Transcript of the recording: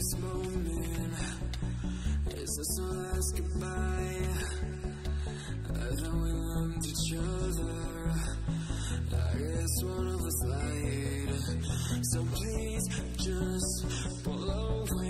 this moment? Is this our last goodbye? Then we loved each other. I guess one of us lied. So please just pull away.